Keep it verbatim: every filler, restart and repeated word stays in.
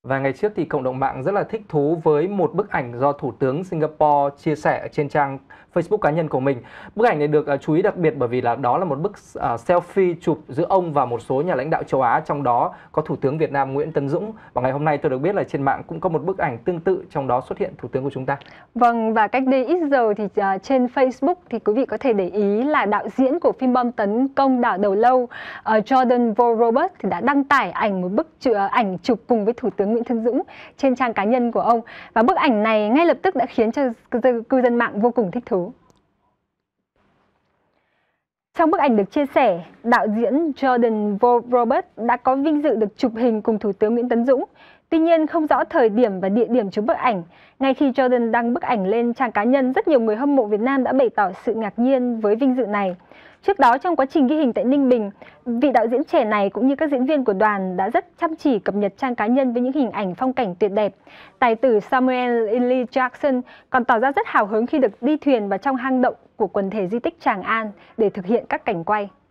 Và ngày trước thì cộng đồng mạng rất là thích thú với một bức ảnh do Thủ tướng Singapore chia sẻ ở trên trang Facebook cá nhân của mình. Bức ảnh này được uh, chú ý đặc biệt bởi vì là đó là một bức uh, selfie chụp giữa ông và một số nhà lãnh đạo châu Á, trong đó có Thủ tướng Việt Nam Nguyễn Tấn Dũng. Và ngày hôm nay tôi được biết là trên mạng cũng có một bức ảnh tương tự, trong đó xuất hiện Thủ tướng của chúng ta. Vâng, và cách đây ít giờ thì uh, trên Facebook thì quý vị có thể để ý là đạo diễn của phim bom tấn công đảo Đầu Lâu, uh, Jordan Vogt Roberts thì đã đăng tải ảnh một bức uh, ảnh chụp cùng với Thủ tướng Nguyễn Tấn Dũng trên trang cá nhân của ông. Và bức ảnh này ngay lập tức đã khiến cho cư dân mạng vô cùng thích thú. Trong bức ảnh được chia sẻ, đạo diễn Jordan Vogt Roberts đã có vinh dự được chụp hình cùng Thủ tướng Nguyễn Tấn Dũng. Tuy nhiên không rõ thời điểm và địa điểm chụp bức ảnh. Ngay khi Jordan đăng bức ảnh lên trang cá nhân, rất nhiều người hâm mộ Việt Nam đã bày tỏ sự ngạc nhiên với vinh dự này. Trước đó, trong quá trình ghi hình tại Ninh Bình, vị đạo diễn trẻ này cũng như các diễn viên của đoàn đã rất chăm chỉ cập nhật trang cá nhân với những hình ảnh phong cảnh tuyệt đẹp. Tài tử Samuel L. Jackson còn tỏ ra rất hào hứng khi được đi thuyền vào trong hang động của quần thể di tích Tràng An để thực hiện các cảnh quay.